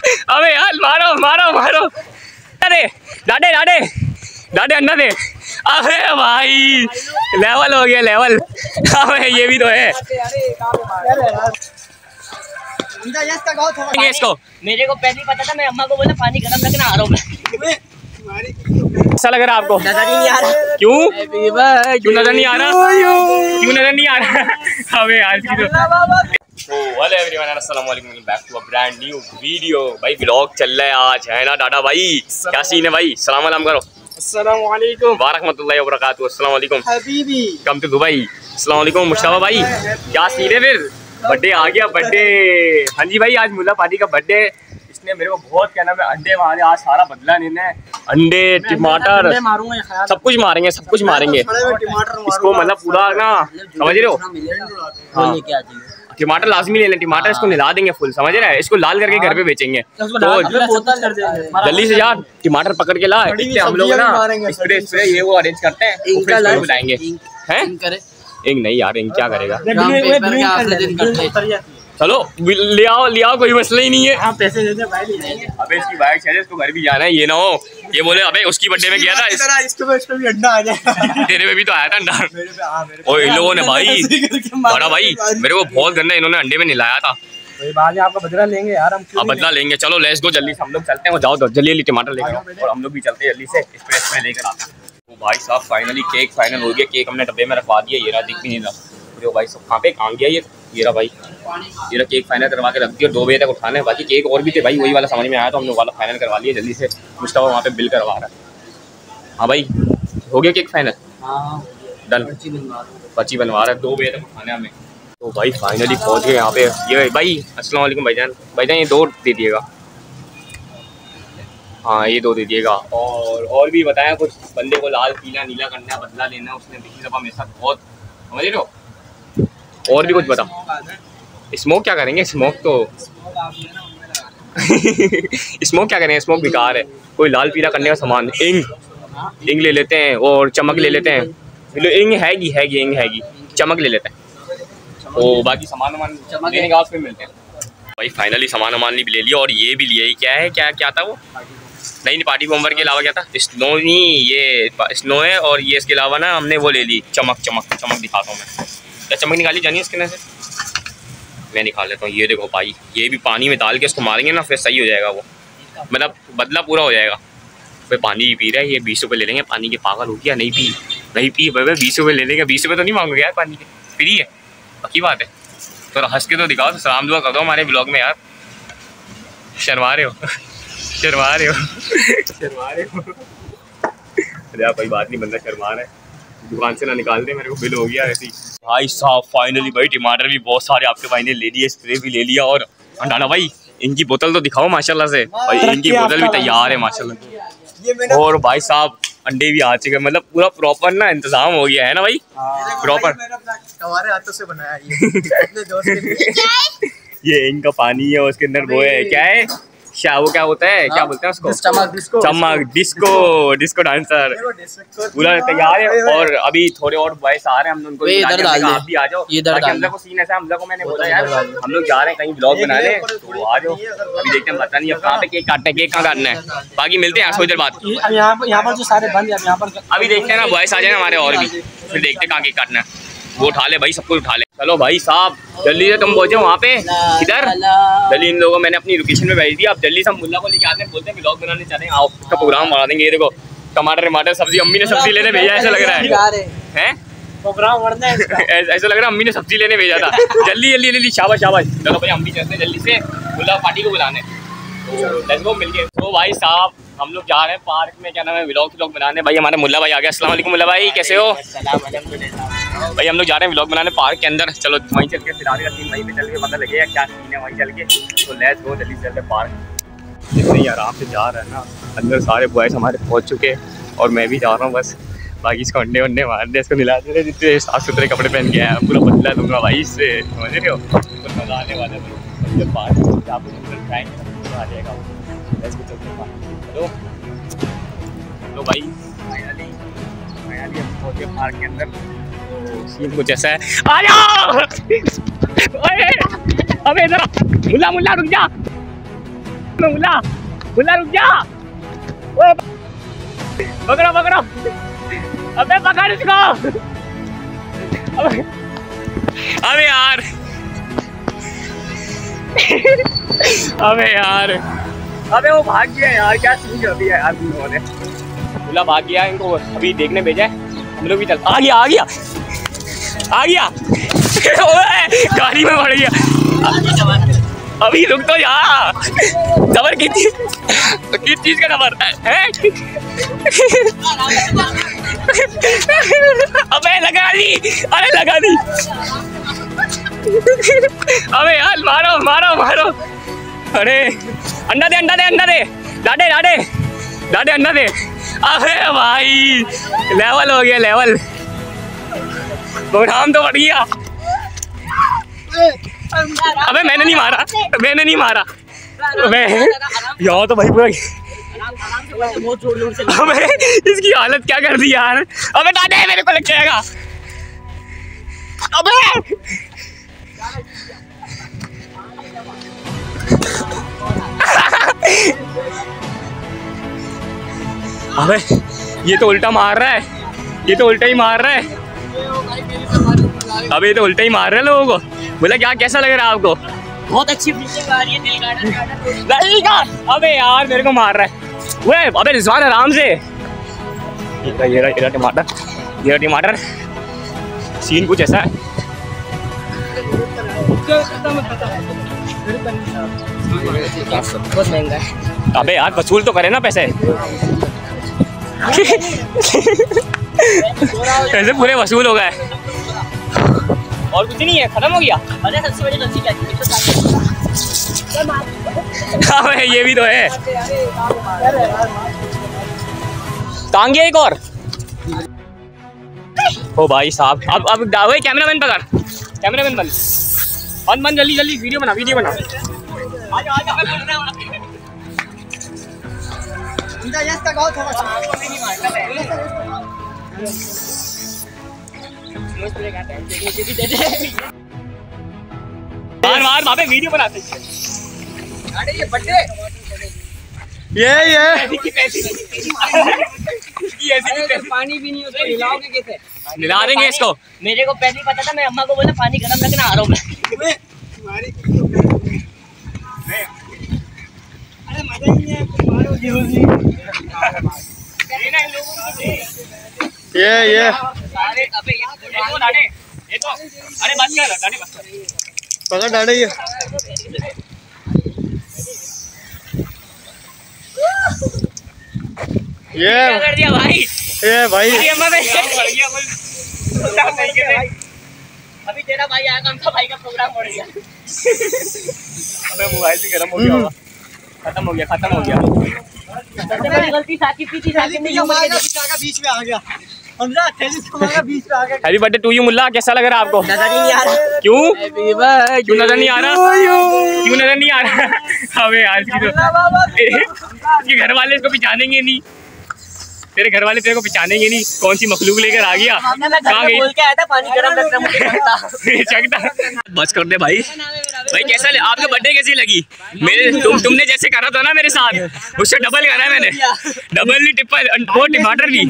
अबे यार मारो मारो मारो, अरे डाडे डाडे डाडे अंडा दे। अबे भाई लेवल हो गया लेवल। अबे ये भी तो है इसको। मेरे को पहले पता था, मैं अम्मा को बोला पानी गर्म रखना, आ रहा हूँ। अच्छा लग रहा है आपको? नजर नहीं आ रहा। क्यों क्यों नजर नहीं आ रहा? क्यों नजर नहीं आ रहा? अबे यार तो हेलो एवरीवन, अस्सलाम वालेकुम, back to a brand new video. भाई व्लॉग चल रहा है आज, है ना डाडा भाई? क्या सीन है भाई? सलाम अलैकुम करो। अस्सलाम वालेकुम व रहमतुल्लाहि व बरकातहू। अस्सलाम वालेकुम हबीबी, कम टू दुबई। अस्सलाम वालेकुम मुश्ताबा भाई, क्या सीन है? फिर बर्थडे आ गया, बर्थडे। हाँ जी भाई, आज मुल्ला पार्टी का बर्थडे। इसने मेरे को बहुत क्या नाम है अंडे मारे, आज सारा बदला लेना है। अंडे टमाटर सब कुछ मारेंगे, सब कुछ मारेंगे इसको, मतलब पूरा ना, समझ रहे हो? हाँ टमाटर लाजमी ले लें, टमाटर इसको निला देंगे फुल, समझ रहे हैं? इसको लाल करके घर पे बेचेंगे। तो जल्दी से यार टमाटर पकड़ के ला, हम लोग ना स्प्रे स्प्रे ये वो अरेंज करते हैं, बुलाएंगे। हैं इंक नहीं यार, इंक क्या करेगा? चलो ले आओ कोई मसला ही नहीं है। हाँ, पैसे दे दे भाई, ले जाएंगे। अबे इसकी बाइक है, इसको घर भी जाना है, ये ना हो ये बोले अबे उसकी बर्थडे में गया था इसको भी अंडा आ जाएगा। तेरे में भी तो आया था अंडा। और इन लोगों ने भाई बड़ा भाई मेरे को बहुत गंदा इन्होंने अंडे में निलाया था। बाद में आपका बदला लेंगे यार, हम बदला लेंगे। चलो लेट्स गो, जल्दी से हम लोग चलते हैं। जाओ जल्दी टमाटर लेकर आओ और हम लोग भी चलते हैं जल्दी से एक्सप्रेस में लेकर आते हैं। तो भाई साहब फाइनली केक फाइनल हो गया। केक हमने डब्बे में रखवा दिया, ये रहा, दिख भी नहीं रहा। भाई साहब कहाँ पे कहाँ गया ये रहा भाई, ये रहा। केक फाइनल करवा के रख दिया, 2 बजे तक उठाने हैं। बाकी केक और भी थे भाई, वही वाला समझ में आया तो हमने वाला फाइनल करवा लिया जल्दी से। मुश्ताबा वहाँ पे बिल करवा रहा है। हाँ भाई हो गया केक फाइनल, डन, पर्ची बनवा रहा है, 2 बजे तक उठाने हमें। तो भाई फाइनली पहुँच गए यहाँ पे। ये भाई अस्सलाम वालेकुम भाईजान, भाईजान ये 2 दे दिएगा। हाँ ये 2 दे दिएगा। और भी बताया कुछ, बंदे को लाल पीला नीला करना, बदला लेना, उसने पिछली दफ़ा मेरे साथ बहुत, समझ रहे हो? और भी कुछ बता। स्मोक क्या करेंगे? स्मोक तो स्मोक क्या करेंगे? स्मोक बेकार है। कोई लाल पीला करने का सामान, इंग ले लेते हैं और चमक ले लेते हैं। इंग हैगी इंग हैगी, चमक ले लेते हैं। तो बाकी सामान वामान लेने के बाद फिर मिलते हैं। भाई फाइनली सामान वामान भी ले लिया और ये भी लिया। क्या है, क्या था वो? नहीं पार्टी बम्बर के अलावा क्या था? स्नो नहीं, ये स्नो है। और ये इसके अलावा ना हमने वो ले ली चमक दिखाता हूँ मैं। क्या चमक निकाली जानी है इसके अंदर से? मैं निकाल लेता हूँ। ये देखो भाई, ये भी पानी में डाल के इसको मारेंगे ना, फिर सही हो जाएगा वो, मतलब बदला पूरा हो जाएगा। फिर पानी भी पी रहा है ये, 20 रुपये ले लेंगे पानी के। पागल हो गया? नहीं पी भाई, 20 रुपये ले लेंगे। 20 रुपये तो नहीं मांगोगे यार पानी के, फ्री है, पक्की बात है। तो हंस के तो दिखाओ, तो सलाम दुआ कर दो हमारे ब्लॉग में यार। शर्मा रहे हो अरे कोई बात नहीं, बंदा शर्मा रहा है, दुकान से ना निकाल दे, मेरे को बिल हो गया ऐसे ही। भाई साहब फाइनली भाई टमाटर भी बहुत सारे आपके भाई ने ले लिए, स्प्रे भी ले लिया। और डाला भाई इनकी बोतल तो दिखाओ माशाल्लाह से भाई, इनकी बोतल भी तैयार है माशाल्लाह। और भाई साहब अंडे भी आ चुके, मतलब पूरा प्रॉपर ना इंतजाम हो गया है ना भाई, प्रॉपर। हमारे हाथों से बनाया ये इनका पानी है, उसके अंदर वो है, क्या है वो क्या होता है, क्या बोलते हैं उसको? चमक डिस्को डांसर पूरा तैयार है। और अभी थोड़े और बॉयज आ रहे हैं, हम उनको आप भी आ जाओ। हमजा को सीन ऐसा, हमजा को मैंने बोला यार हम लोग जा रहे हैं कहीं ब्लॉग बनाने, तो आ जाओ। अभी देखते हैं, पता नहीं अब कहाँ पे केक काटना है, केक कहाँ काटना है। बाकी मिलते हैं थोड़ी देर बाद। यहाँ पर जो सारे बंद है, यहाँ पर अभी देखते हैं ना, बॉयज आ जाए हमारे और भी, फिर देखते हैं कहाँ केक काटना है। वो उठा ले भाई, सब कुछ उठा ले। चलो भाई साहब जल्दी से तुम पहुंचे वहाँ पे, किधर जल्दी। इन लोगों मैंने अपनी लोकेशन में भेज दिया। आप जल्दी से हम मुल्ला को लेके आते हैं, बोलते हैं व्लॉग बनाने चले, आओ उसका प्रोग्राम बना देंगे। ये देखो टमाटर सब्जी, अम्मी ने सब्जी लेने भेजा, ऐसा लग रहा है प्रोग्राम बढ़ना है ऐसा लग रहा है अम्मी ने सब्जी लेने भेजा था। जल्दी शाबाश। चलो भाई हम भी चलते हैं जल्दी से मुल्ला पार्टी को बुलाने, तो लेट्स गो मिलके। तो भाई साहब हम लोग जा रहे हैं पार्क में, क्या नाम है, व्लॉग बनाने। भाई हमारे मुल्ला भाई आ गया। अस्सलाम वालेकुम मुल्ला भाई, कैसे हो भाई? हम लोग जा रहे हैं व्लॉग बनाने पार्क के अंदर। चलो वहीं चल के फिर आगे का सीन वहीं पे चल के पता लगेगा क्या सीन है वहीं चल के। तो लेट्स गो, जल्दी चलते पार्क। जितने आराम से जा रहे हैं ना, अंदर सारे बॉयज़ हमारे पहुँच चुके और मैं भी जा रहा हूँ बस। बाकी इसको अंडे वंडे मार दे, इसको निला दे, जितने साफ़ सुथरे कपड़े पहन के आया पूरा बदला दूंगा भाई इससे, समझ रहे हो? तो मज़ा आने वाला है। जब पार्क आप जाएंगे आ जाएगा। चलो तो भाई फाइनली हम पहुँच गए पार्क के अंदर। तो सीन कुछ ऐसा है, आ जाओ। अबे इधर मुल्ला रुक जा, में मुल्ला, मुल्ला रुक जा। ओए पकड़ो पकड़ो, अबे पकड़ इसको। अबे यार अबे यार, अबे वो भाग गया यार, क्या सीन अभी है यार। उन्होंने मुल्ला भाग गया, इनको अभी देखने भेजा है, हम लोग भी चल। आ गया आ गया आ गया गाड़ी में बढ़ गया। अभी रुक तो जा, जबर किस चीज का नंबर है? अबे लगा दी, अरे लगा दी। अबे यार मारो मारो मारो। अरे अंडा दे अंडा दे अंडा दे, लाडे लाडे लाडे अंडा दे। अबे भाई लेवल हो गया लेवल, प्रोग्राम तो बढ़ गया। अबे मैंने नहीं मारा, मैंने नहीं मारा। अबे यहाँ तो भाई पूरा, अबे इसकी हालत क्या कर दी यार। अबे दादे मेरे को लग जाएगा। अबे अबे ये तो उल्टा मार रहा है, ये तो उल्टा ही मार रहा है। अबे ये तो उल्टा ही मार रहा है लोगों को। बोला क्या, कैसा लग रहा है आपको? बहुत अच्छी फीलिंग आ रही है, दिल गार्डन। अबे यार मेरे को मार रहा है वो। अबे रिजवान आराम से। ये टमाटर, ये टमाटर, सीन कुछ ऐसा है। बहुत महंगा है। अबे यार वसूल तो करे ना पैसे। पैसे पूरे वसूल हो गए और कुछ नहीं है, खत्म हो गया। अरे सबसे बड़ी गलती क्या है? अबे ये भी तो है। तांगे एक और। ओ भाई साहब, अब वही कैमरामैन पकड़, कैमरामैन बन बन जल्दी जल्दी, वीडियो बना वीडियो बना। मार मार वहाँ पे वीडियो बनाते हैं। ये बर्थडे, ये पानी भी नहीं, उसको हिलाओगे कैसे? हिला देंगे इसको। मेरे को पहले ही पता था, मैं अम्मा को बोला पानी गरम रखना, आ रहा हूँ मैं। अरे मजा ही नहीं है, ये अरे अबे ये तो अरे बस कर डाडे, बस कर पकड़ डाडे। ये कर दिया भाई, ये भाई अम्मा ने अभी तेरा भाई आया, कौन सा भाई का प्रोग्राम हो गया। अबे मोबाइल भी गर्म हो गया होगा। खत्म हो गया, खत्म हो गया। सबसे बड़ी गलती साकिब की थी, साकिब ने यूं करके बीच में आ गया। हमजा बीच में आ गया। Happy birthday to you Mulla. कैसा लग रहा है आपको? नजर ही नहीं आ रहा। क्यों क्यों नजर नहीं आ रहा? क्यों नजर नहीं आ रहा? अबे यार इसके घर वाले इसको पहचानेंगे नहीं, तेरे घर वाले तेरे को पहचानेंगे नहीं। कौन सी मखलूक लेकर आ गया, कहाँ गई? बोल के आया था पानी गरम रखना, मुझे चकता। बस कर दे भाई। भाई कैसा आपको बर्थडे कैसी लगी? मेरे तुमने जैसे करा था ना मेरे साथ, उससे डबल करा है मैंने। डबल नहीं ट्रिपल, वो टमाटर भी।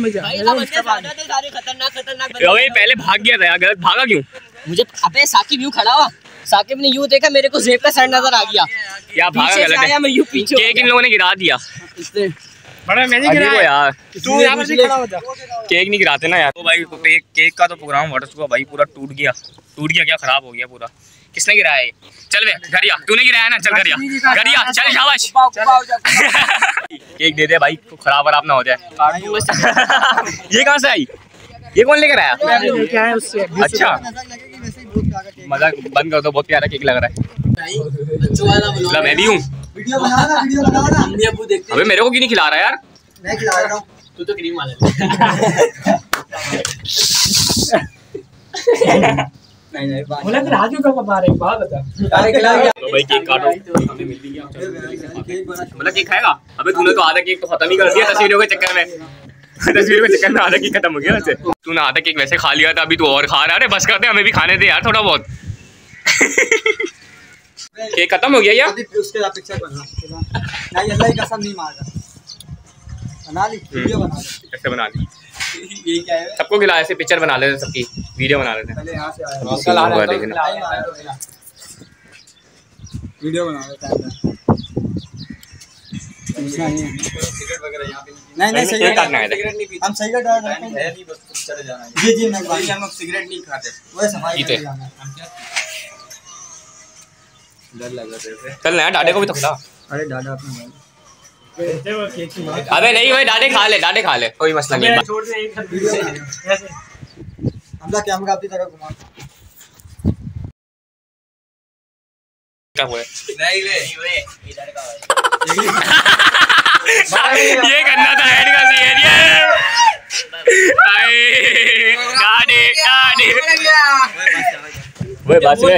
अबे पहले भाग गया था यार, गलत भागा क्यों? मुझे अबे साकिब यूं खड़ा हुआ, साकिब ने यूं देखा, मेरे को जेब का सर नजर आ गया। क्या भागा गलत है? मैं यूं पीछे, केक इन लोगों ने गिरा दिया। बड़ा मैंने गिराया यार, तू यहाँ पर खड़ा हो जा। केक नहीं गिराते ना यार। तो भाई केक का तो प्रोग्राम हुआ भाई, पूरा टूट गया क्या, खराब हो गया पूरा। किसने गिराया ये? चल बे घर या, तूने गिराया ना, चल घर या चल, शाबाश। केक दे दे भाई, खराब वराब ना हो जाए। ये कहाँ से आई? ये कौन लेकर आया? अच्छा मजाक बंद कर दो, बहुत प्यारा केक लग रहा है। मैं भी हूँ। वीडियो बनाओ ना। अबे मेरे को क्यों नहीं खिला रहा यार? मैं खिला रहा हूँ। तू तो क्रीम वाला नहीं बोला फिर हाथ क्यों कमा रहे हैं? बात बता। तो भाई केक काटो, हमें मिल गया। मतलब केक खाएगा? अबे तूने तो आधा केक तो खत्म ही कर दिया तस्वीरों के चक्कर में। तस्वीरों के चक्कर में आधा केक खत्म हो गया वैसे। तूने आधा केक वैसे खा लिया था, अभी तू और खा रहा है। अरे बस करते, हमें भी खाने दे यार थोड़ा बहुत। केक खत्म हो गया यार? उसके साथ पिक्चर बना नहीं, अल्लाह की कसम नहीं मार रहा। बना ली वीडियो बना ली। कैसे बना ली? ये क्या है? सबको खिला, ऐसे पिक्चर बना लेते सबकी, वीडियो बना लेते। पहले यहाँ से आया देखना वीडियो बना लेते हैं। नहीं सिगरेट काटना है। हम सिगरेट डाल रहे हैं चले जाना है। जी मैं भाई हम लोग सिगरेट नहीं खाते, वो सफाई पीते। करने जाना है। डर लग रहा है। चल नया डाडे को भी तो खिला। अरे दादा अपना अबे नहीं भाई, डाडे खा ले, कोई मसला नहीं है। हमला कैमरा अपनी तरफ घुमा। क्या हुआ? नहीं वे इधर का ये करना था हेड का सीन ये। डाडे वो बस रे।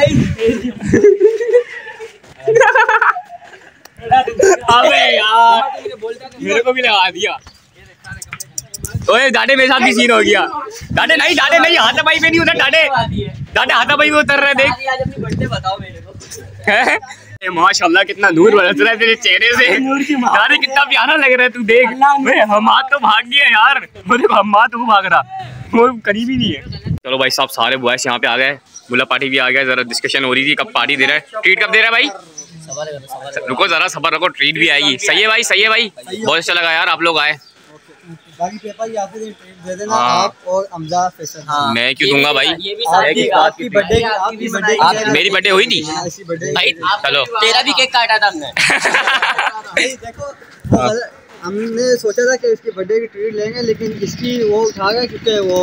अबे यार मेरे को भी लगा दिया। ओए डाडे मेरे साथ भी सीन हो गया। डाडे नहीं हाथापाई पे नहीं उतर। डाडे हाथापाई पे उतर रहे देख। आज अपनी बर्थडे बताओ मेरे को। माशाल्लाह कितना नूर बरस रहा है तेरे चेहरे से। डाडे कितना प्यारा लग रहा है तू देख। हम तो भाग गए यार, हम तो भाग रहा, वो करीब ही नहीं है। चलो भाई साहब सारे बॉयज यहाँ पे आ गए, मुल्ला पार्टी भी आ गया। जरा डिस्कशन हो रही थी कब पार्टी दे रहा है, ट्रीट कब दे रहा है भाई? रुको जरा सबर रखो, ट्रीट भी आएगी। सही है भाई बहुत अच्छा लगा यार आप लोग आए। बाकी पेपर या फिर ट्रीट दे देना आप और अमजा फैसल। मैं क्यों दूंगा भाई? आपकी बर्थडे मेरी बर्थडे हुई थी भाई। चलो तेरा भी केक काटा था हमने। देखो हमने सोचा था कि इसकी बर्थडे की ट्रीट लेंगे, लेकिन इसकी वो उठा गया क्योंकि वो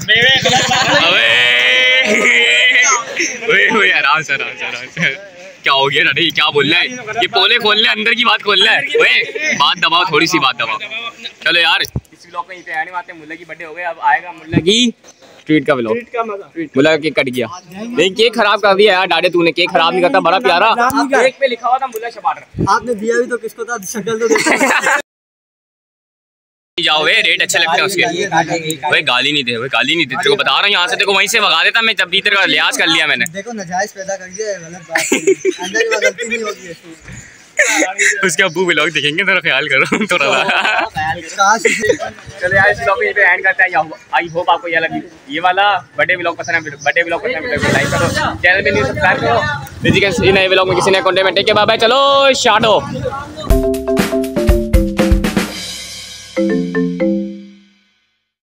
आराम से क्या हो गया? अरे क्या बोल रहा है ये? पोले खोलने अंदर की बात खोलना है। बात दबाओ, थोड़ी सी बात दबाओ। चलो यार इस व्लॉग में आने वाले। मुल्ला की बर्थडे हो गई, अब आएगा मुल्ला की ट्रीट का व्लॉग। मुल्ला का केक कट गया, लेकिन केक खराब कर दिया यार डाडे। तूने केक खराब नहीं करता, बड़ा प्यारा केक पे लिखा हुआ था मुल्ला शबाटर। आपने दिया भी तो किसको था? शक्ल तो देखो। जाओ वे, रेट अच्छे लगते हैं उसके। भाई गाली नहीं दे, तेरे को बता रहा हूँ यहाँ से। देखो वहीं से भगा देता मैं, जब भी तेरे का लिहाज कर लिया मैंने। देखो नजायज पैदा कर दिया, गलत बात है। अंदर ही गलती नहीं होगी ऐसी। उसके अब्बू व्लॉग देखेंगे, थोड़ा ख्याल करो थोड़ा सा। चलो यार इस व्लॉग पे एंड करते हैं। आई होप आपको ये वाला बर्थडे व्लॉग पसंद है। बर्थडे व्लॉग पसंद है तो लाइक करो, चैनल पे न्यू सब्सक्राइब करो। नए व्लॉग में किसी नए कंटेंट में टेक के बाय बाय। चलो शाटो।